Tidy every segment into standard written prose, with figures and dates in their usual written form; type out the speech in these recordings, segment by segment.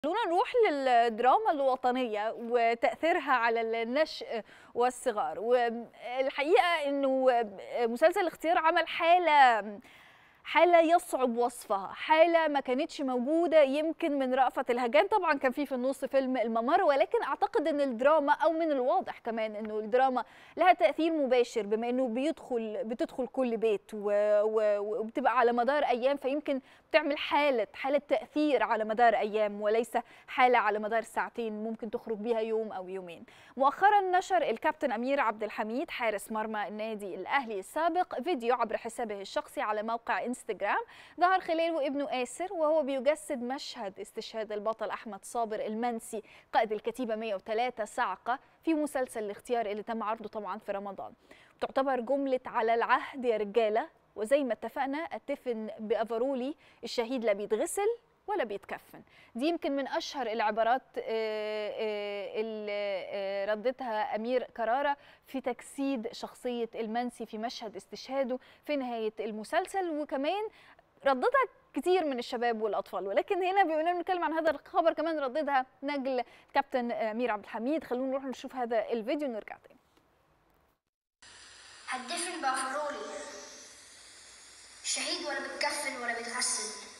خلونا نروح للدراما الوطنية وتأثيرها على النشء والصغار. والحقيقة أنه مسلسل الاختيار عمل حالة يصعب وصفها، حالة ما كانتش موجودة يمكن من رأفت الهجان. طبعا كان في النص فيلم الممر، ولكن أعتقد أن الدراما أو من الواضح كمان أنه الدراما لها تأثير مباشر، بما أنه بتدخل كل بيت وبتبقى على مدار أيام، فيمكن بتعمل حالة تأثير على مدار أيام، وليس حالة على مدار ساعتين ممكن تخرج بيها يوم أو يومين. مؤخرا نشر الكابتن أمير عبد الحميد حارس مرمى النادي الأهلي السابق فيديو عبر حسابه الشخصي على موقع انستغرام، ظهر خلاله ابنه آسر وهو بيجسد مشهد استشهاد البطل أحمد صابر المنسي قائد الكتيبة 103 صاعقة في مسلسل الاختيار اللي تم عرضه طبعا في رمضان. تعتبر جملة على العهد يا رجالة، وزي ما اتفقنا اتفن بأفرولي الشهيد لا بيتغسل ولا بيتكفن. دي يمكن من أشهر العبارات اللي ردتها أمير كرارة في تجسيد شخصية المنسي في مشهد استشهاده في نهاية المسلسل، وكمان ردتها كتير من الشباب والأطفال. ولكن هنا بما اننا بنتكلم عن هذا الخبر كمان رددها نجل كابتن أمير عبد الحميد. خلونا نروح نشوف هذا الفيديو ونرجع تاني. هتدفن بأفرولي شهيد ولا بيتكفن ولا بيتغسل،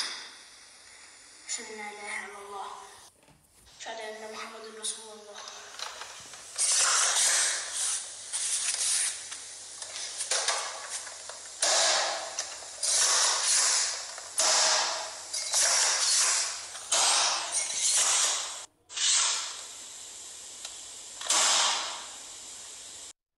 أشهد أن لا إله إلا الله، أشهد أن محمد رسول الله.